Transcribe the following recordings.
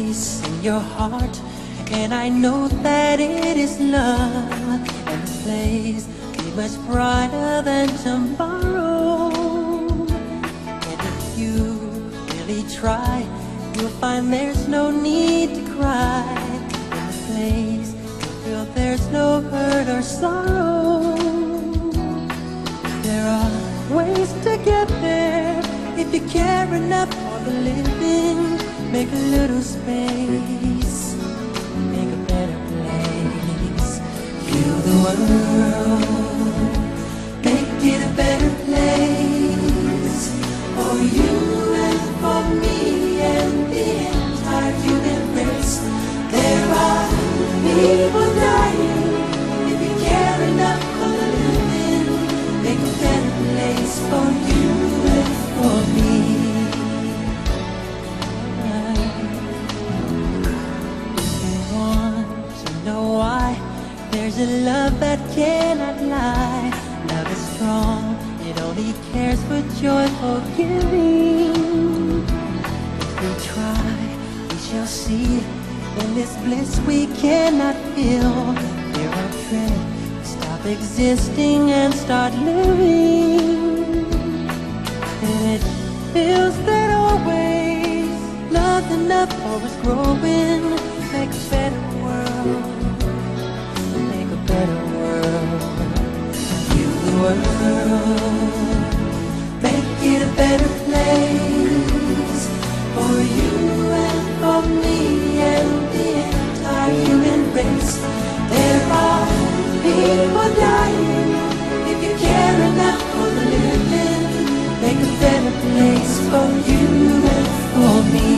place in your heart, and I know that it is love. And this place be much brighter than tomorrow. And if you really try, you'll find there's no need to cry. In this place, you'll feel there's no hurt or sorrow. There are ways to get there if you care enough for the living. Make a little space, make a better place. Heal the world, make it a better place for you and for me and the entire human race. There are people dying. If you care enough for the living, make a better place for you and for me. There's a love that cannot lie. Love is strong, it only cares for joyful giving. If we try, we shall see. In this bliss we cannot feel. Fear or dread, we stop existing and start living. And it feels that always love's enough for us growing. Make a better world, better world. Heal the world, make it a better place for you and for me and the entire human race. There are people dying. If you care enough for the living, make a better place for you and for me.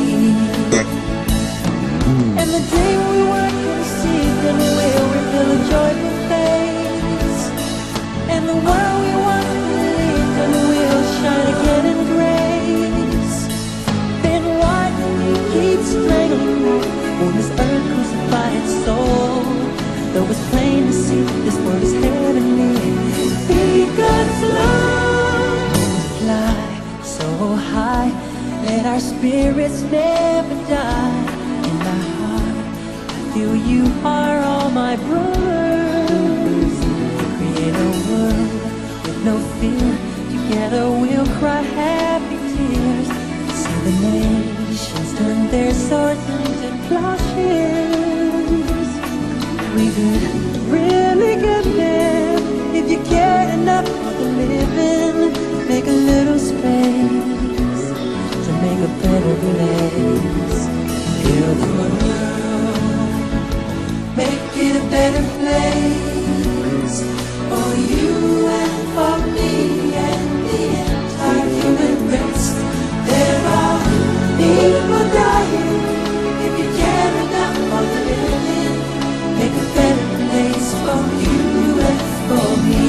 And the day we work and seek and will reveal a joyful face. And the world we once believed and will shine again in grace. Then why do we keep strangling on this earth crucify its soul? Though it's plain to see this world is heavenly. Be God's love, fly so high, let our spirits never die. In my heart, I feel you are all my brothers. Create a world with no fear. Together we'll cry happy tears. See the nations turn their swords into plowshares. We could really get there if you cared enough for the living. Make a little space to make a better place. Heal the world, make it a better place for you and for me and the entire human race. There are people dying. If you care enough for the living, make a better place for you and for me.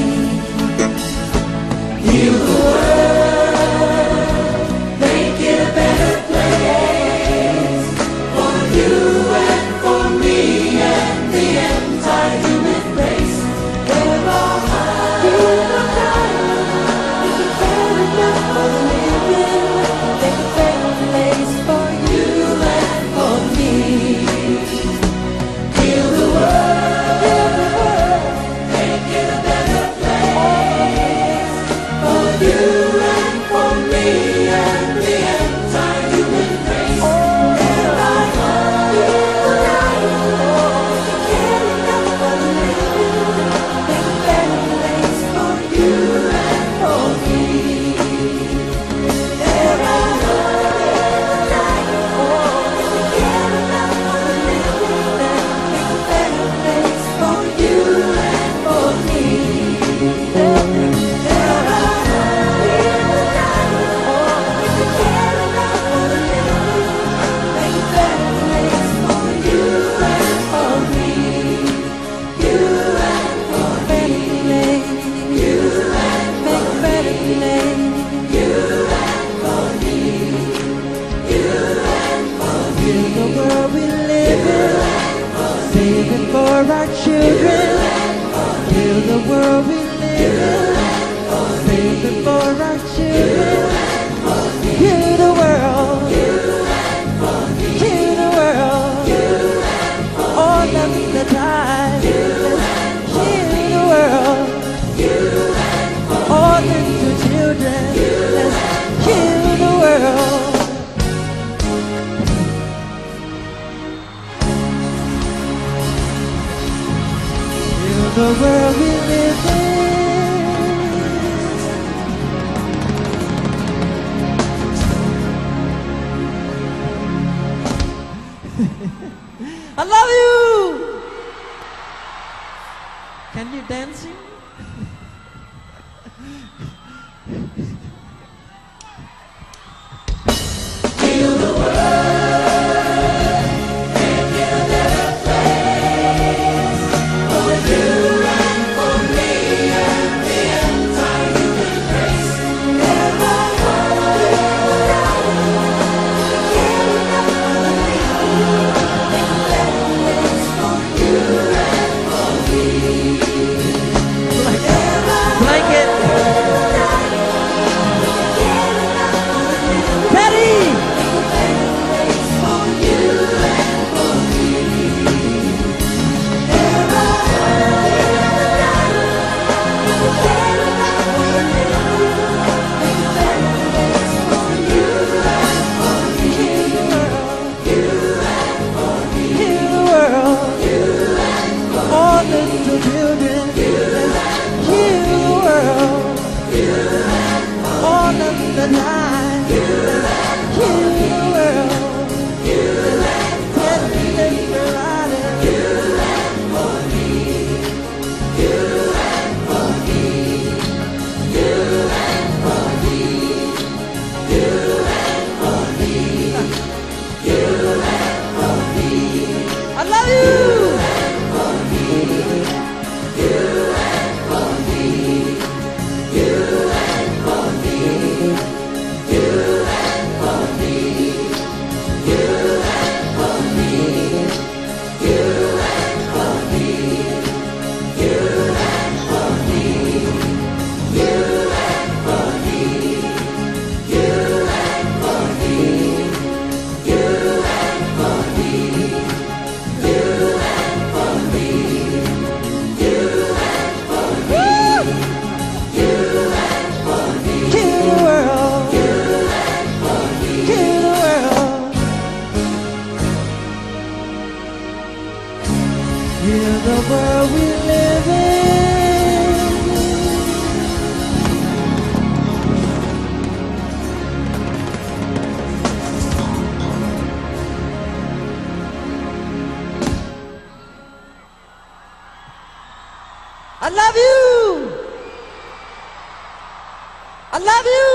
Heal the world, make it a better place for you and for me and the entire human race. There are people dying. If you care enough for the living, make a better place for you and for me. Heal the world, make it a better place for you and for me and the entire human race. There are people dying. If you care enough for the living, make a better place for you and for me. There are people dying. If you care enough for the living, make a better place for you and for me. There are people dying. If you care enough for the living, make a better place for you and for me. You and for me. You and make a better place. You and for me. You and for me. The world we live in, save it for our children. Heal the world we live in, save it for our children. Heal the world, heal the world. the world we live in. I love you. Can you dance? Feel the world make it a better place for you and for me and the entire human race. Ever blanket. Patty. All little children, heal the world. All of the night, heal the world. Tell everybody, I love you. Heal the world we live in. I love you. I love you.